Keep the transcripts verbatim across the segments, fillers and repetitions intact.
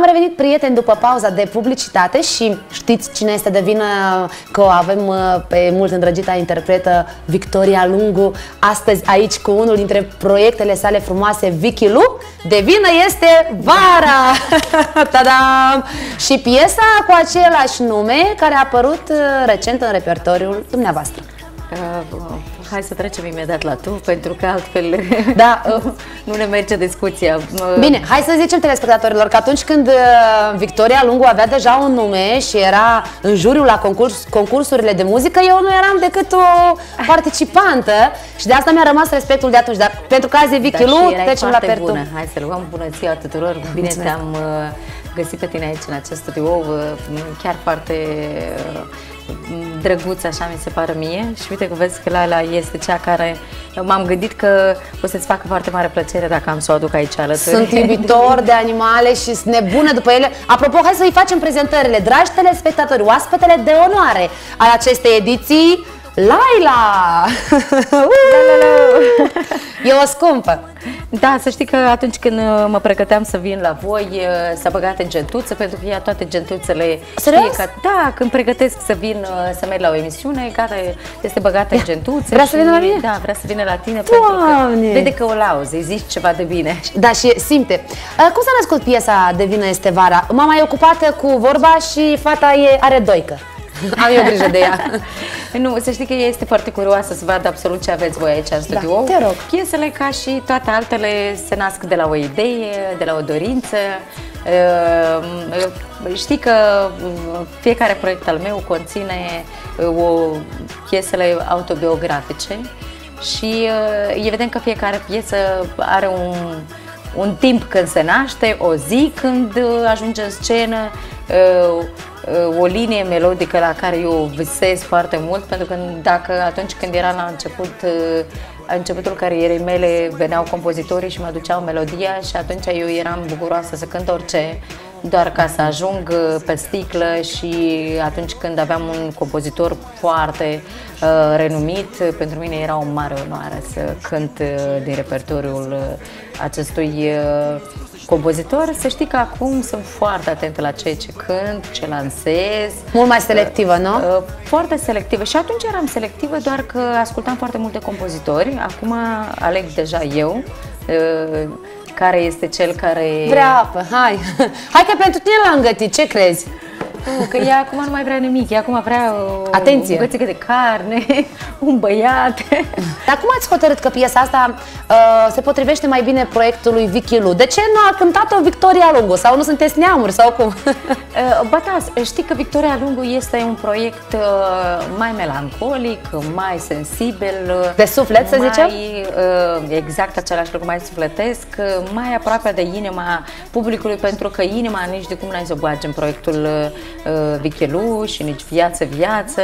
revenit, prieteni, după pauza de publicitate și știți cine este de vină că o avem pe mult îndrăgita interpretă Victoria Lungu astăzi aici cu unul dintre proiectele sale frumoase, Vicky Lu. De vină este Vara! Ta-dam! Și piesa cu același nume care a apărut recent în repertoriul dumneavoastră. Uh, hai să trecem imediat la tu, pentru că altfel da, uh, nu ne merge discuția. Uh, Bine, hai să zicem telespectatorilor că atunci când uh, Victoria Lungu avea deja un nume și era în juriu la concurs, concursurile de muzică, eu nu eram decât o participantă și de asta mi-a rămas respectul de atunci. Dar pentru că azi e Vicky Lu, trecem la Pertu. Bună. Hai să luăm bună ziua tuturor. Bine te-am uh, găsit pe tine aici în acest studio, uh, chiar foarte uh, drăguț, așa mi se pare mie. Și uite că vezi că Laila este cea care m-am gândit că o să-ți facă foarte mare plăcere dacă am să o aduc aici alături. Sunt iubitor de animale și sunt nebună după ele. Apropo, hai să-i facem prezentările. Dragi telespectatori, oaspetele de onoare al acestei ediții, Laila! E o scumpă. Da, să știi că atunci când mă pregăteam să vin la voi, s-a băgat în gentuță, pentru că ea toate gentuțele... Serios? Că, da, când pregătesc să vin să merg la o emisiune, gata, este băgată în gentuță. Vrea să vină la mine? Da, vrea să vină la tine, Doamne! pentru că vede că o lauzi, îi zici ceva de bine. Da, și simte. Cum s-a născut piesa De vină este Vara? Mama e ocupată cu vorba și fata e, are doică. Am eu grijă de ea. Nu, să știi că ea este foarte curioasă să vadă absolut ce aveți voi aici în studio. Da, te rog. Piesele, ca și toate altele, se nasc de la o idee, de la o dorință. Știi că fiecare proiect al meu conține o piesele autobiografice și evident că fiecare piesă are un, un timp când se naște, o zi când ajunge în scenă, o linie melodică la care eu visez foarte mult, pentru că dacă atunci când eram la început, la începutul carierei mele, veneau compozitorii și mă aduceau melodia și atunci eu eram bucuroasă să cânt orice, doar ca să ajung pe sticlă. Și atunci când aveam un compozitor foarte uh, renumit, pentru mine era o mare onoare să cânt uh, din repertoriul uh, acestui uh, compozitor. Să știi că acum sunt foarte atentă la ceea ce cânt, ce lansez. Mult mai selectivă, nu? Uh, foarte selectivă. Și atunci eram selectivă, doar că ascultam foarte multe compozitori. Acum aleg deja eu uh, care este cel care... Vrea apă, hai! Hai că pentru tine l-am gătit, ce crezi? Nu, că ea acum nu mai vrea nimic, ea acum vrea o Atenție. bucățică de carne, un băiat. Dar cum ați hotărât că piesa asta uh, se potrivește mai bine proiectului Vicky Lu? De ce nu a cântat-o Victoria Lungu? Sau nu sunteți neamuri, sau cum? uh, Ba da, știi că Victoria Lungu este un proiect uh, mai melancolic, mai sensibil. De suflet, să mai, zicem? Uh, exact același lucru, mai sufletesc, mai aproape de inima publicului, pentru că inima nici de cum n-ai să o bagi în proiectul uh, Vicky Lu și nici viață, viață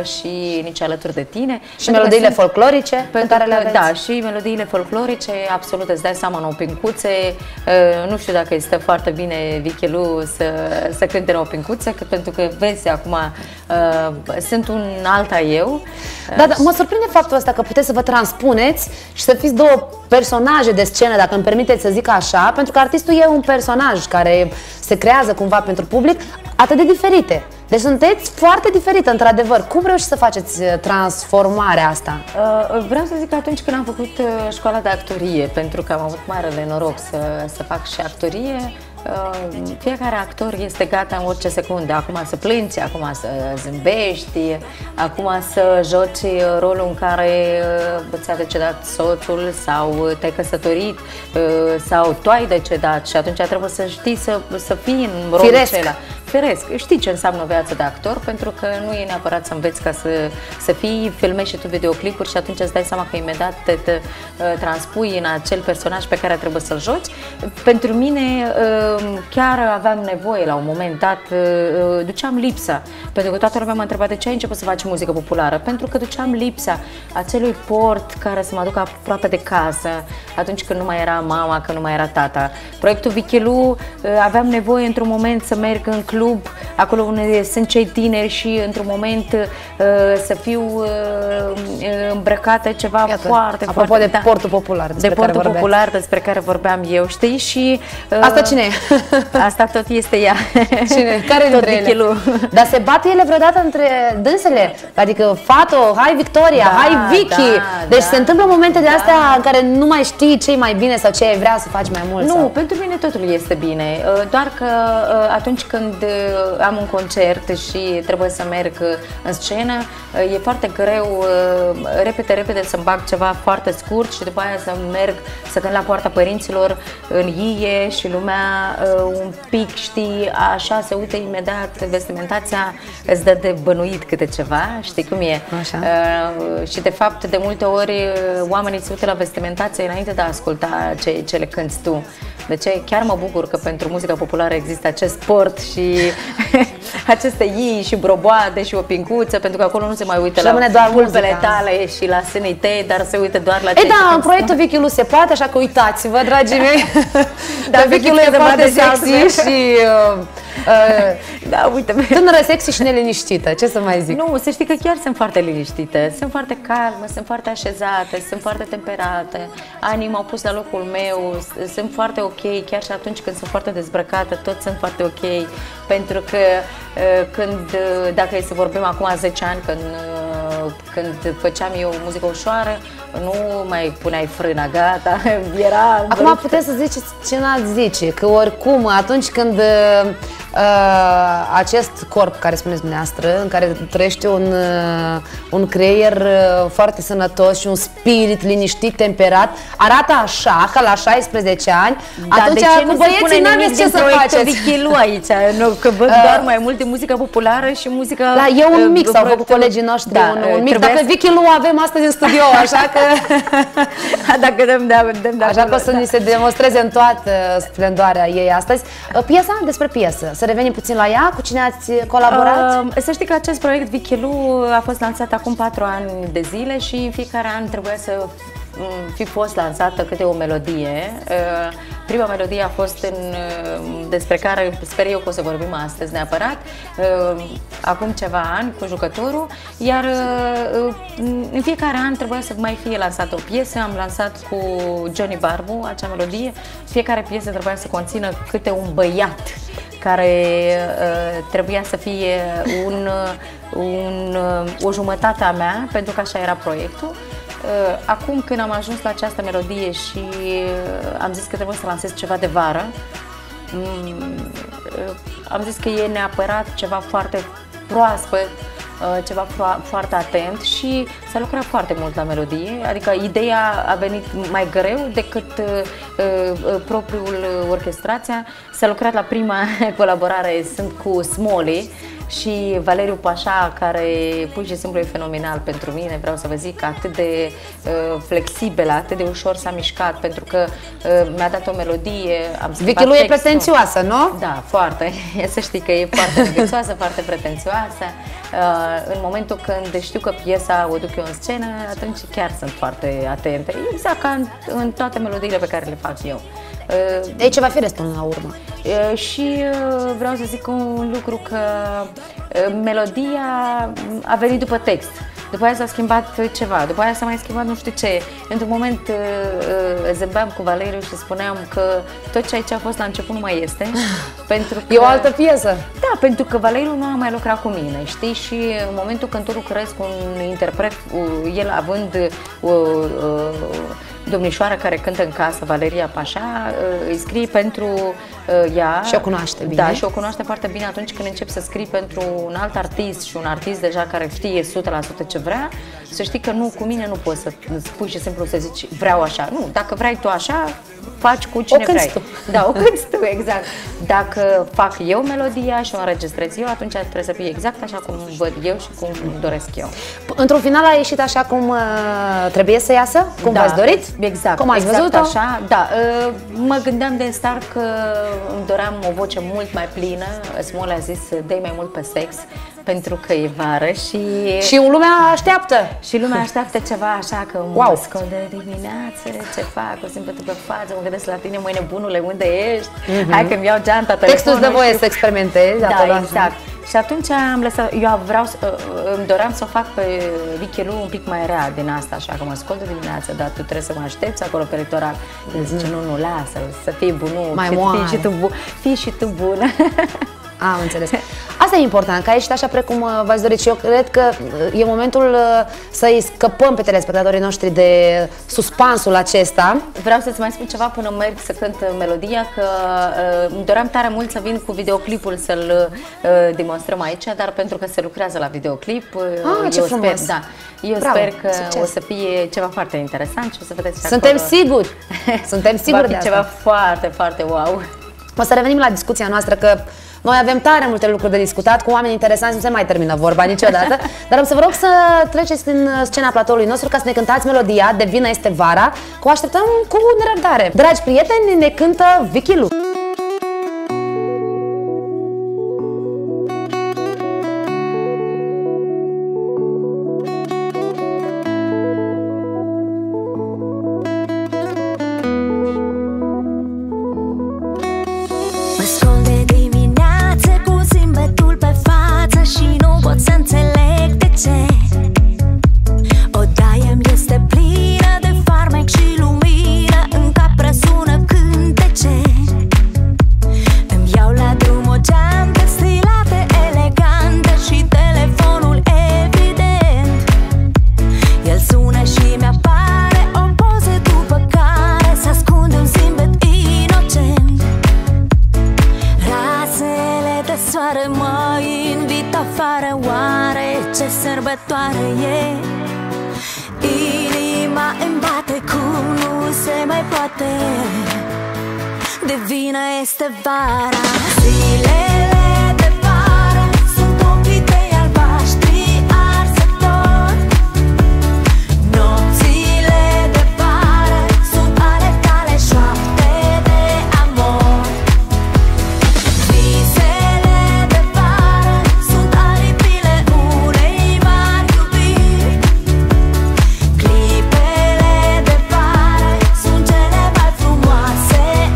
și nici alături de tine. Și melodiile sunt folclorice pe care le aveți? Da, și melodiile folclorice, absolut, îți dai seama, în opincuțe. Uh, nu știu dacă este foarte bine Vicky Lu să, să cânte în opincuțe, că, pentru că vezi acum, uh, sunt un alta eu. Da, da, mă surprinde faptul ăsta că puteți să vă transpuneți și să fiți două personaje de scenă, dacă îmi permiteți să zic așa, pentru că artistul e un personaj care se creează cumva pentru public, atât de diferite. Deci sunteți foarte diferite, într-adevăr. Cum reușiți să faceți transformarea asta? Uh, vreau să zic că atunci când am făcut uh, școala de actorie, pentru că am avut marele noroc să, să fac și actorie, Uh, fiecare actor este gata în orice secundă. Acum să plângi, acum să zâmbești, acum să joci rolul în care uh, ți-a decedat soțul sau te-ai căsătorit uh, sau tu ai decedat și atunci trebuie să știi să, să fii în rolul Firesc. acela. Firesc. Știi ce înseamnă o viață de actor, pentru că nu e neapărat să înveți ca să, să fii, filmezi și tu videoclipuri și atunci îți dai seama că imediat te, te uh, transpui în acel personaj pe care trebuie să-l joci. Pentru mine uh, chiar aveam nevoie la un moment dat, uh, duceam lipsa, pentru că toată lumea m-a întrebat de ce ai început să faci muzică populară, pentru că duceam lipsa acelui port care să mă aducă aproape de casă, atunci când nu mai era mama, când nu mai era tata. Proiectul Vicky Lu, uh, aveam nevoie într-un moment să merg în club club, acolo unde sunt cei tineri și într-un moment uh, să fiu uh, îmbrăcată ceva Iată, foarte, apropo foarte... de da, portul popular, de portul care popular despre care vorbeam eu, știi? Și uh, asta cine e? Asta tot este ea. Cine? Care dintre ele? Dar se bate ele vreodată între dânsele? Adică, Fato, hai Victoria, da, hai Vicky. Da, deci da, se întâmplă momente de da. astea în care nu mai știi ce e mai bine sau ce ai vrea să faci mai mult. Nu, sau? pentru mine totul este bine. Doar că atunci când am un concert și trebuie să merg în scenă, e foarte greu repede, repede să-mi bag ceva foarte scurt și după aia să merg să cânt la poarta părinților în ie și lumea un pic, știi, așa se uită imediat, vestimentația îți dă de bănuit câte ceva, știi cum e? Așa. Uh, și de fapt de multe ori oamenii se uită la vestimentație înainte de a asculta ce, ce le cânti tu. De ce chiar mă bucur că pentru muzica populară există acest sport și aceste ii și broboade și o pincuță, pentru că acolo nu se mai uită și la pulpele tale și la sânii tăi, dar se uită doar la ce. E da, în proiectul Vicky Lu se poate, așa că uitați-vă, dragii mei. Da, Vicky Lu e foarte sexy și uh, uh, da, uite. tânără, sexy și neliniștită, ce să mai zic? Nu, să știi că chiar sunt foarte liniștite, sunt foarte calme, sunt foarte așezate, sunt foarte temperate, anii m-au pus la locul meu, sunt foarte ok, chiar și atunci când sunt foarte dezbrăcată, tot sunt foarte ok, pentru că când, dacă e să vorbim acum zece ani, când, când făceam eu muzică ușoară, nu mai puneai frâna, gata, era... Acum puteți să ziceți ce n-ați zice, că oricum atunci când uh, acest corp care spuneți dumneavoastră, în care trăiește un, uh, un creier uh, foarte sănătos și un spirit liniștit, temperat, arată așa, ca la șaisprezece ani, da, atunci cu băieții n-aveți ce să faceți. Vicky Lu aici, nu, că văd uh, doar mai multe muzică populară și muzică... La e un mix, au făcut colegii noștri, da, un, un mix. Dacă Vicky Lu avem astăzi în studio, așa că... Dacă dăm, dăm, dăm, dăm, așa că o să da. ni se demonstreze în toată splendoarea ei astăzi. Piesa, despre piesă, să revenim puțin la ea, cu cine ați colaborat? Uh, să știi că acest proiect Vicky Lu a fost lansat acum patru ani de zile și în fiecare an trebuia să fi fost lansată câte o melodie. Uh, prima melodie a fost în, uh, despre care sper eu că o să vorbim astăzi neapărat, uh, acum ceva ani cu jucătorul, iar uh, în fiecare an trebuia să mai fie lansată o piesă. Am lansat cu Johnny Barbu acea melodie. Fiecare piesă trebuia să conțină câte un băiat care uh, trebuia să fie un, un, uh, o jumătate a mea, pentru că așa era proiectul. Uh, acum când am ajuns la această melodie și uh, am zis că trebuie să lansez ceva de vară, um, uh, am zis că e neapărat ceva foarte proaspăt, uh, ceva foarte atent și s-a lucrat foarte mult la melodie, adică ideea a venit mai greu decât uh, uh, propriul orchestrația. S-a lucrat la prima colaborare, sunt cu Smolly și Valeriu Pașa, care pur și simplu e fenomenal pentru mine. Vreau să vă zic, atât de uh, flexibil, atât de ușor s-a mișcat, pentru că uh, mi-a dat o melodie, am schimbat Vicky Lu e pretențioasă, nu? Da, foarte. Să știi că e foarte pretențioasă, foarte pretențioasă. Uh, în momentul când știu că piesa o duc eu în scenă, atunci chiar sunt foarte atente, exact ca în, în toate melodiile pe care le fac eu. Uh, de ce va fi restul la urmă? Uh, și uh, vreau să zic un lucru, că uh, melodia a venit după text. După aia s-a schimbat ceva, după aia s-a mai schimbat nu știu ce. Într-un moment uh, uh, zâmbeam cu Valeriu și spuneam că tot ce a fost la început nu mai este. Pentru că, e o altă piesă. Da, pentru că Valeriu nu a mai lucrat cu mine, știi? Și în momentul când tu lucrezi cu un interpret, uh, el având uh, uh, domnișoara care cântă în casă, Valeria Pașa, uh, îi scrii pentru uh, ea. Și o cunoaște bine. Da, și o cunoaște foarte bine atunci când începi să scrii pentru un alt artist și un artist deja care știe o sută la sută ce vrea, să știi că nu, cu mine nu poți să spui și simplu să zici vreau așa. Nu, dacă vrei tu așa, faci cu cine o vrei. Tu. Da, o cânti tu, exact. Dacă fac eu melodia și o înregistrez eu, atunci trebuie să fie exact așa cum văd eu și cum doresc eu. Într-un final a ieșit așa cum uh, trebuie să iasă? Cum da, v-ați dorit? Exact. Cum ați exact văzut-o? așa, da. Uh, mă gândeam de start că îmi doream o voce mult mai plină. Smolly a zis, dă-i mai mult pe sex, pentru că e vară și... Și lumea așteaptă. Și lumea așteaptă ceva așa, că wow. Mă scol de dimineață, ce fac, o zâmbetul pe față, mă gândesc la tine, mâine bunule, unde ești? Mm-hmm. Hai că-mi iau geanta, telefonul. Textul îți dă voie să experimentezi. Da, exact. Și atunci am lăsat, eu vreau, îmi doream să o fac pe Vicky Lu un pic mai rea din asta, așa că mă scol de dimineață, dar tu trebuie să mă aștepți acolo pe rectoral. El zice, nu, nu, lasă, să fii bunul, mai fii și tu, bu fii și tu bună. Am înțeles. Asta e important, că ești așa precum v-ați dorit și eu cred că e momentul să-i scăpăm pe telespectatorii noștri de suspansul acesta. Vreau să-ți mai spun ceva până merg să cânt melodia, că uh, îmi doream tare mult să vin cu videoclipul să-l uh, demonstrăm aici, dar pentru că se lucrează la videoclip, uh, ah, ce eu frumos. sper, da, eu Bravo, sper că succes. o să fie ceva foarte interesant și o să vedeți. Suntem acolo. siguri, suntem siguri Va fi de asta. ceva foarte, foarte wow. O să revenim la discuția noastră, că noi avem tare multe lucruri de discutat, cu oameni interesanți nu se mai termină vorba niciodată, dar am să vă rog să treceți în scena platoului nostru ca să ne cântați melodia De vină este vara, că o așteptăm cu nerăbdare. Dragi prieteni, ne cântă Vicky Lu. De vină este vara, zilele de vară sunt ochii tăi albaștri arsători. Nopțile de vară sunt ale tale șoapte de amor. Visele de vară sunt aripile unei mari iubiri. Clipele de vară sunt cele mai frumoase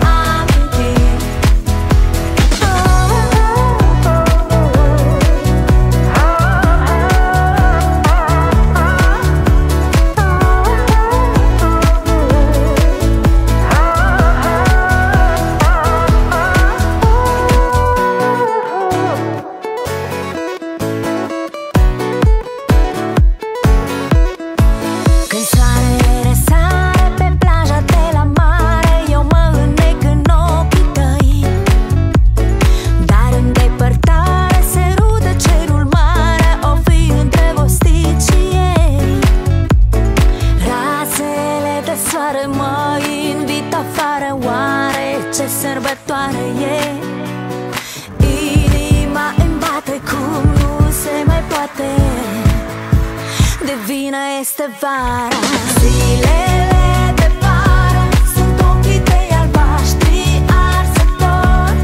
De vină este vara, zilele de vară sunt ochii tăi albaștri arsători.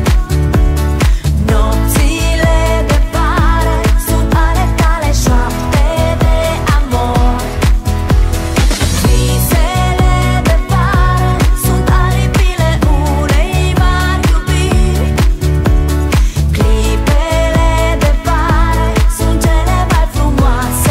Nopțile de vară sunt ale tale șoapte de amor. Visele de vară sunt aripile unei mari iubiri. Clipele de vară sunt cele mai frumoase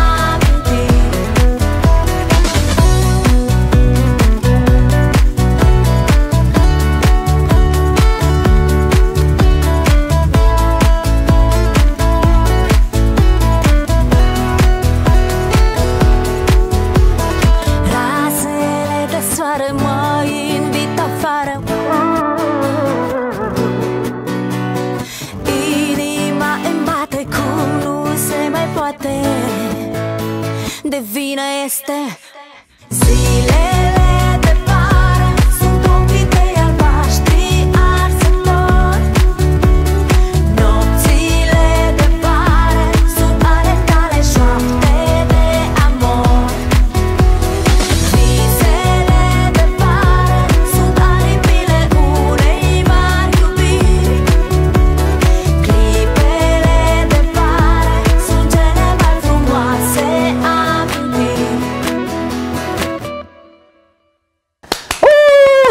de vină este zilele de vară sunt ochii tăi albaștri arsători. Nopțile de vară sunt ale tale șoapte de amor. Visele de vară sunt aripile unei mari iubiri. Clipele de vară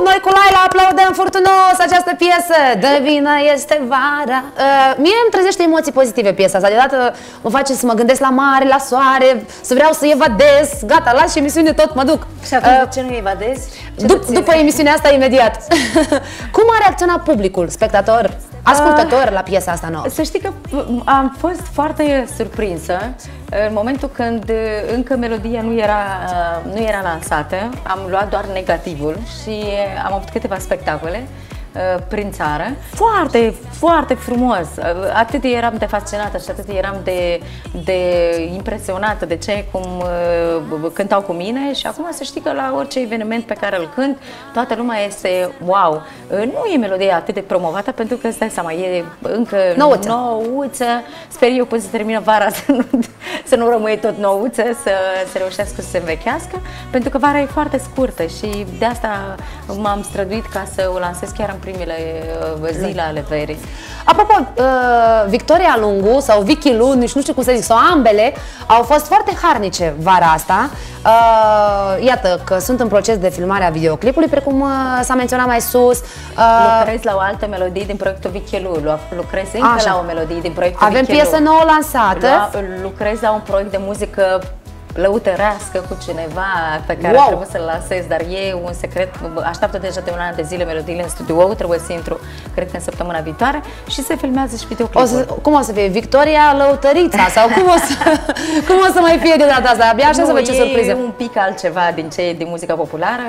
noi cu Laila aplaudăm furtunos această piesă. De vină este vara. uh, Mie îmi trezește emoții pozitive piesa asta. Deodată mă face să mă gândesc la mare, la soare, să vreau să evadez. Gata, las și emisiune, tot mă duc. Și atunci uh, de ce nu evadezi? Ce dup După emisiunea asta, imediat. Cum a reacționat publicul, spectator, ascultător uh, la piesa asta nouă? Să știi că am fost foarte surprinsă în momentul când încă melodia nu era, nu era lansată. Am luat doar negativul și am avut câteva spectacole prin țară. Foarte, foarte frumos. Atât eram de fascinată și atât eram de, de impresionată de ce cum uh, cântau cu mine și acum să știi că la orice eveniment pe care îl cânt, toată lumea este wow. Nu e melodia atât de promovată pentru că îți dai seama, e încă nouță. nouță. Sper eu până să termină vara să nu, să nu rămâie tot nouță, să, să reușească să se învechească, pentru că vara e foarte scurtă și de asta m-am străduit ca să o lansez chiar în primele zile ale verii. Apropo, uh, Victoria Lungu sau Vicky Lu, nici nu știu cum să zic, sau ambele, au fost foarte harnice vara asta. Uh, iată că sunt în proces de filmare a videoclipului, precum uh, s-a menționat mai sus. Uh, lucrez la o altă melodie din proiectul Vicky Lu, lucrez încă așa. la o melodie din proiectul Avem Vicky Lu. piesă nouă lansată. Lucrez la un proiect de muzică lăutărească cu cineva pe care wow. trebuie să-l lansez, dar e un secret. Așteaptă deja de un an de zile melodiile în studio, trebuie să intru, cred că în săptămâna viitoare, și se filmează și videoclipul. Cum o să fie? Victoria Lăutărița? Sau cum o să, cum o să mai fie de data asta? Abia așa nu, să vă ce surpriză. E un pic altceva din ce din muzica populară,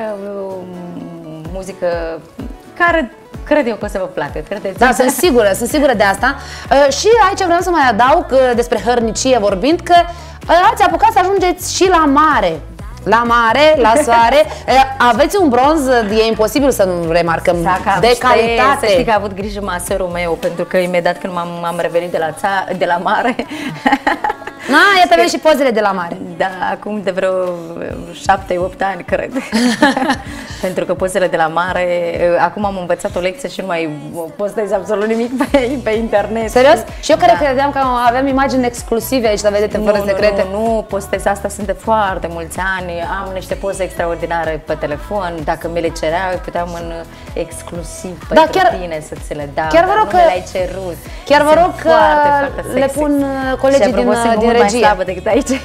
muzică care cred eu că o să vă placă, credeți? Da, sunt sigură, sunt sigură de asta. Uh, și aici vreau să mai adaug, uh, despre hărnicie vorbind, că uh, ați apucat să ajungeți și la mare. La mare, la soare. uh, Aveți un bronz, e imposibil să nu remarcăm, de calitate. Să știi că a avut grijă maserul meu, pentru că imediat când m-am revenit de la, ța, de la mare Na, iată vezi și pozele de la mare. Da, acum de vreo șapte opt ani, cred. Pentru că pozele de la mare, acum am învățat o lecție și nu mai postez absolut nimic pe, pe internet. Serios? Și eu care da. credeam că avem imagini exclusive aici la Vedete Fără nu, Secrete. Nu, nu, postez asta, sunt de foarte mulți ani, am niște poze extraordinare pe telefon, dacă mi le cereau, puteam în exclusiv da, pentru chiar, tine să ți le dau, chiar vă rog nu că, me le-ai cerut. Chiar vă rog că foarte, foarte le pun colegii din, din regie. Mai slabă decât aici.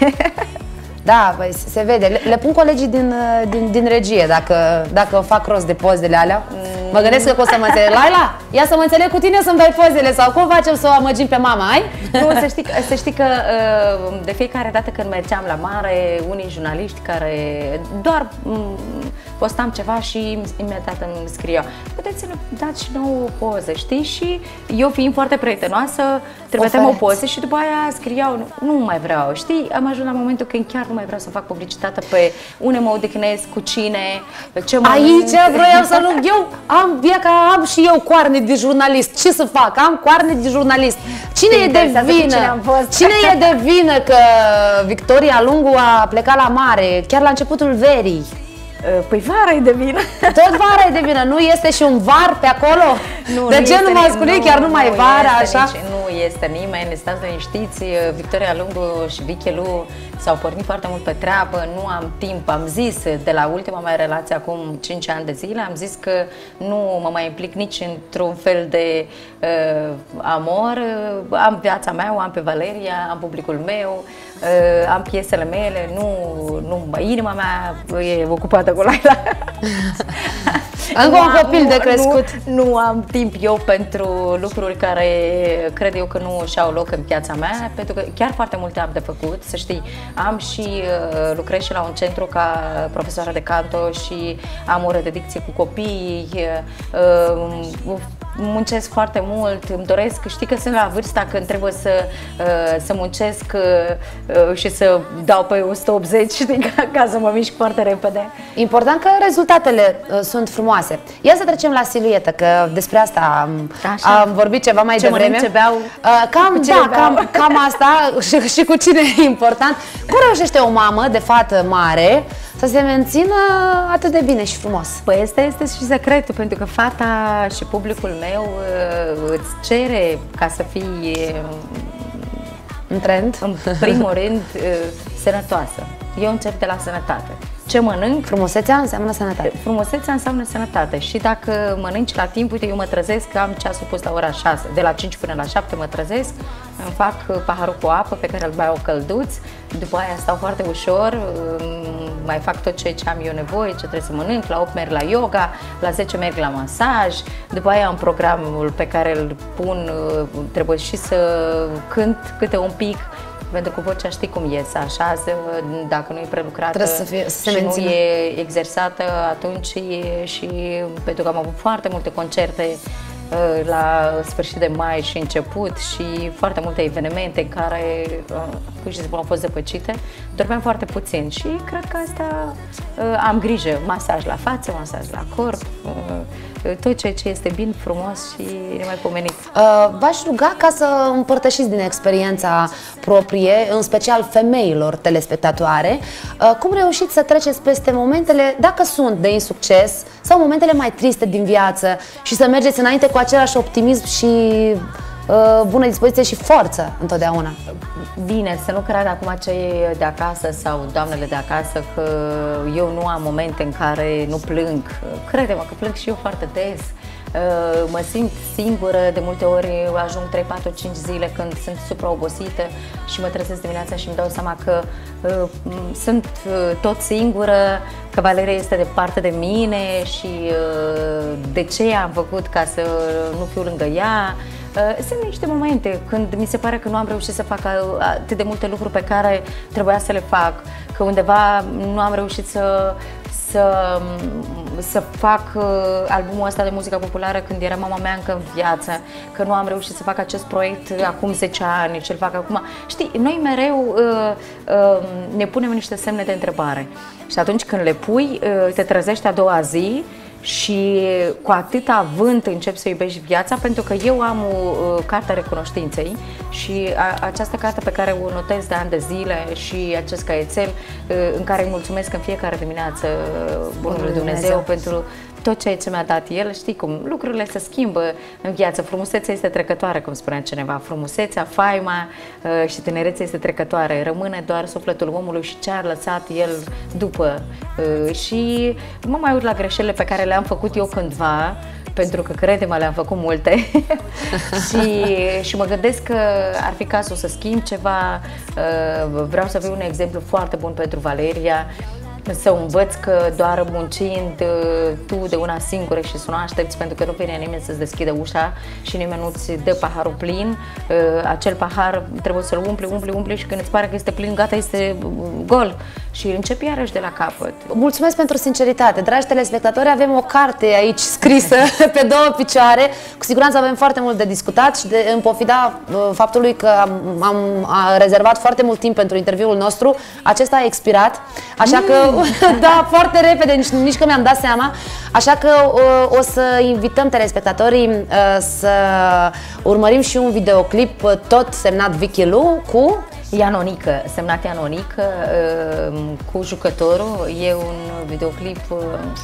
Da, băi, se vede. Le, le pun colegii din, din, din regie dacă, dacă fac rost de pozele alea. Mm. Mă gândesc că o să mă înțeleg. Laila, ia să mă înțeleg cu tine să-mi dai pozele sau cum facem să o amăgim pe mama, ai? Nu, să știi, să știi că de fiecare dată când mergeam la mare, unii jurnaliști care doar postam ceva și imediat îmi scriau: puteți să ne dați și nouă o poză, știi? Și eu, fiind foarte prietenoasă, trebuia o poză și după aia scriau: nu mai vreau, știi? Am ajuns la momentul când chiar nu mai vreau să fac publicitate pe unde mă odihnesc, cu cine, ce mă aici vreau să nu, eu am, bine că am și eu coarne de jurnalist. Ce să fac? Am coarne de jurnalist. Cine e de vină? Cine e de vină că Victoria Lungu a plecat la mare chiar la începutul verii? Păi vara e de vină. Tot vara e de vină, nu este și un var pe acolo? Nu, de genul masculin, chiar numai nu vara, așa? Nici, nu este nimeni, stați liniștiți. Victoria Lungu și Vicky Lu s-au pornit foarte mult pe treabă, nu am timp, am zis de la ultima mea relație acum cinci ani de zile, am zis că nu mă mai implic nici într-un fel de uh, amor, am viața mea, o am pe Valeria, am publicul meu, uh, am piesele mele, nu, nu, inima mea e ocupată cu Laila. Încă un copil de crescut. Nu, nu am timp eu pentru lucruri care cred eu că nu și-au loc în viața mea, pentru că chiar foarte multe am de făcut, să știi. Am și uh, lucrez și la un centru ca profesoară de canto și am o oră de dicție cu copii, uh, muncesc foarte mult, îmi doresc, știi că sunt la vârsta când trebuie să, uh, să muncesc uh, și să dau pe o sută optzeci, știi, ca, ca să mă mișc foarte repede. Important că rezultatele uh, sunt frumoase. Ia să trecem la siluetă, că despre asta am, am vorbit ceva mai ce devreme. Ce beau, uh, cam, da, cam, cam asta și, și cu cine e important. Cum reușește o mamă de fată mare să se mențină atât de bine și frumos? Păi este, este și secretul, pentru că fata și publicul meu uh, îți cere ca să fii în trend, în primul rând uh, sănătoasă. Eu încerc de la sănătate. ce mănânc. Frumusețea înseamnă sănătate. Frumusețea înseamnă sănătate și dacă mănânci la timp, uite, eu mă trezesc că am ceasul pus la ora șase, de la cinci până la șapte mă trezesc, îmi fac paharul cu apă pe care îl beau călduț, după aia stau foarte ușor, mai fac tot ce, ce am eu nevoie, ce trebuie să mănânc, la opt merg la yoga, la zece merg la masaj, după aia am programul pe care îl pun, trebuie și să cânt câte un pic, pentru că vocea știi cum e, să așează, dacă nu e prelucrată să fie, să și se nu e exersată, atunci e și, pentru că am avut foarte multe concerte la sfârșit de mai și început și foarte multe evenimente în care pur și simplu au fost zăpăcite, dormeam foarte puțin și cred că asta am grijă, masaj la față, masaj la corp, tot ceea ce este bine, frumos și nemaipomenit. Uh, V-aș ruga ca să împărtășiți din experiența proprie, în special femeilor telespectatoare, uh, cum reușiți să treceți peste momentele, dacă sunt de insucces, sau momentele mai triste din viață și să mergeți înainte cu același optimism și uh, bună dispoziție și forță întotdeauna. Bine, să nu cred acum cei de acasă sau doamnele de acasă că eu nu am momente în care nu plâng. Crede-mă că plâng și eu foarte des. Mă simt singură, de multe ori ajung trei, patru, cinci zile când sunt supraobosită și mă trezesc dimineața și îmi dau seama că uh, sunt tot singură, că Valeria este departe de mine și uh, de ce am făcut ca să nu fiu lângă ea. Sunt niște momente când mi se pare că nu am reușit să fac atât de multe lucruri pe care trebuia să le fac, că undeva nu am reușit să, să, să fac albumul ăsta de muzică populară când era mama mea încă în viață, că nu am reușit să fac acest proiect acum zece ani și îl fac acum. Știi, noi mereu uh, uh, ne punem niște semne de întrebare și atunci când le pui, uh, te trezești a doua zi și cu atâta vânt începi să iubești viața, pentru că eu am o uh, carte a recunoștinței și a, această carte pe care o notez de ani de zile și acest caietel uh, în care îi mulțumesc în fiecare dimineață uh, Bunului Dumnezeu, Dumnezeu pentru tot ceea ce mi-a dat El. Știi cum lucrurile se schimbă în viață, frumusețea este trecătoare, cum spunea cineva, frumusețea, faima uh, și tinerețea este trecătoare, rămâne doar sufletul omului și ce a lăsat El după. Uh, și mă mai uit la greșelile pe care le-am făcut eu cândva, pentru că, crede-mă, le-am făcut multe și, și mă gândesc că ar fi cazul să schimb ceva. Uh, vreau să fiu un exemplu foarte bun pentru Valeria, să învăț că doar muncind tu de una singură și să nu aștepți, pentru că nu vine nimeni să-ți deschidă ușa și nimeni nu-ți dă paharul plin, acel pahar trebuie să-l umpli, umpli, umpli și când îți pare că este plin, gata, este gol și începi iarăși de la capăt. Mulțumesc pentru sinceritate. Dragi telespectatori, avem o carte aici scrisă pe două picioare. Cu siguranță avem foarte mult de discutat și de, în pofida faptului că am, am a rezervat foarte mult timp pentru interviul nostru, acesta a expirat, așa mm. că da, foarte repede, nici, nici că mi-am dat seama. Așa că o, o să invităm telespectatorii uh, să urmărim și un videoclip uh, tot semnat Vicky Lu cu Ianonică, semnat Ianonică, uh, cu jucătorul. E un videoclip uh,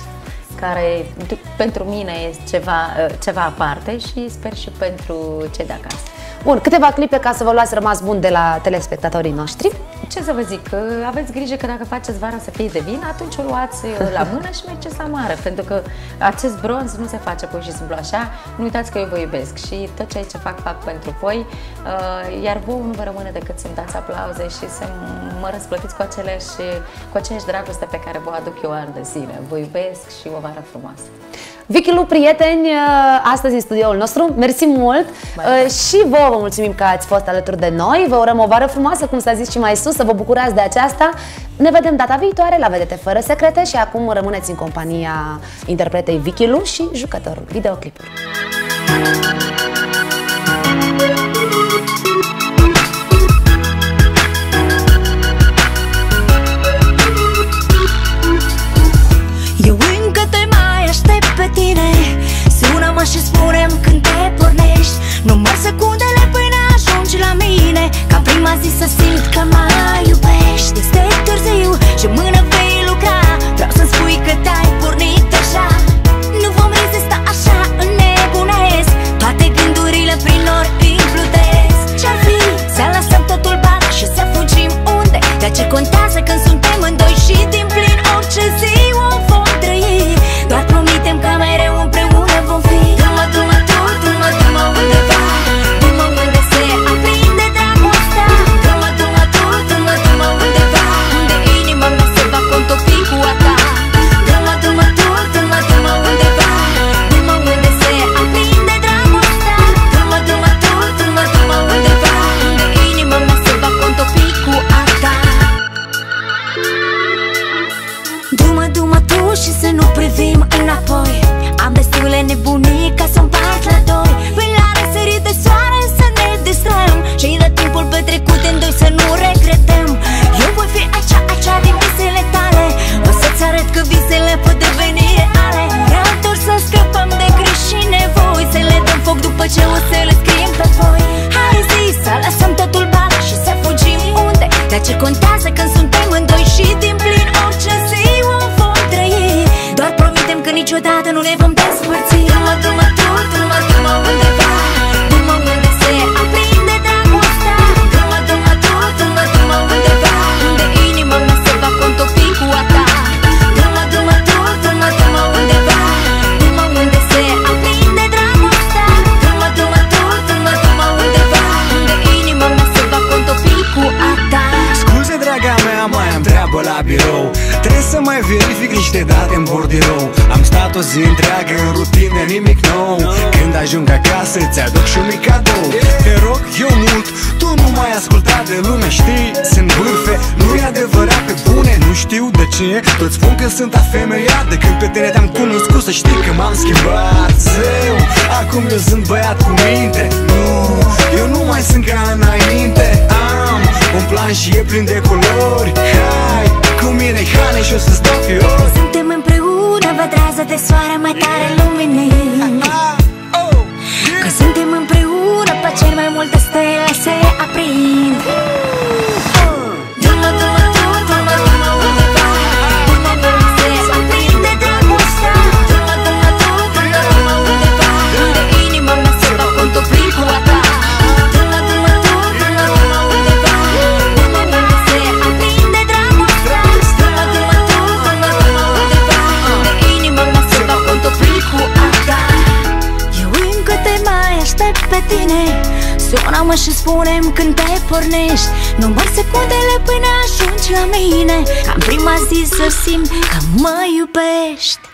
care pentru mine este ceva, uh, ceva aparte și sper și pentru cei de acasă. Bun, câteva clipe ca să vă luați rămas bun de la telespectatorii noștri. Ce să vă zic, aveți grijă că dacă faceți vara să fie de vin, atunci o luați la mână și mergeți la mare, pentru că acest bronz nu se face pur și simplu așa. Nu uitați că eu vă iubesc și tot ceea ce fac, fac pentru voi, iar vouă nu vă rămâne decât să-mi dați aplauze și să mă răsplătiți cu aceleași, cu aceeași dragoste pe care vă aduc eu ani de zile. Vă iubesc și o vară frumoasă. Vicky Lu, prieteni, astăzi în studioul nostru, mersi mult. Bye. Și vouă vă mulțumim că ați fost alături de noi. Vă urăm o vară frumoasă, cum s-a zis și mai sus, să vă bucurați de aceasta. Ne vedem data viitoare la Vedete Fără Secrete și acum rămâneți în compania interpretei Vicky Lu și jucătorul videoclipului. Eu încă te mai aștept pe tine, sună-mă și spune-mi când te pornești. Număr secundele până ajungi la mine, ca prima zi să simt că mă iubești. Este târziu și mână vei lucra, vreau să-mi spui că te-ai pornit deja. Nu vom rezista așa, înnebunesc, toate gândurile prin nori îmi plutesc. Ce-ar fi să lăsăm totul bat și să fugim unde? De ce contează când suntem în doi și din plin orice vom despărți. Du-mă, du-mă tu, du-mă, du-mă undeva, du-mă unde se aprinde dragostea. Du-mă, du-mă tu, du-mă, du-mă undeva, unde inima mea se va contopi cu a ta. Du-mă, du-mă tu, du-mă, du-mă undeva, du-mă unde se aprinde dragostea. Du-mă, du-mă tu, du-mă, du-mă undeva, unde inima mea se va contopi cu a ta. Scuze, draga mea, mai am treabă la birou. Trebuie să mai verific niște date în bordirou. Am stat o zi întreagă în rutină, nimic nou. Când ajung acasă ți-aduc și un mic cadou. Te rog eu mult, tu nu mai asculta de lume, știi? Sunt bârfe, nu-i adevărat, pe bune, nu știu de ce. Toți spun că sunt afemeiat. De când pe tine te-am cunoscut, să știi că m-am schimbat. Zeu, acum eu sunt băiat cu minte. Nu, eu nu mai sunt ca înainte. Am un plan și e plin de culori. Hai cu mine, Hane, și o să-ți dau fiori. Suntem împreună, vădrează de soare mai tare lumine. Că suntem împreună, pe cel mai multe stele se aprind. Du-mă, du-mă tu, du-mă, du-mă undeva, du-mă unde se aprinde dragostea. Du-mă, du-mă tu, du-mă, du-mă undeva, unde inima mea se va contopi cu a ta. Du-mă, du-mă tu, du-mă, du-mă undeva, du-mă unde se aprinde dragostea. Du-mă, du-mă tu, du-mă, du-mă undeva, unde inima mea se va contopi cu a ta. Eu încă te mai aștept pe tine, sună-mă și spune-mi când te pornești. Număr secundele până ajungi la mine, ca în prima zi să simt că mă iubești.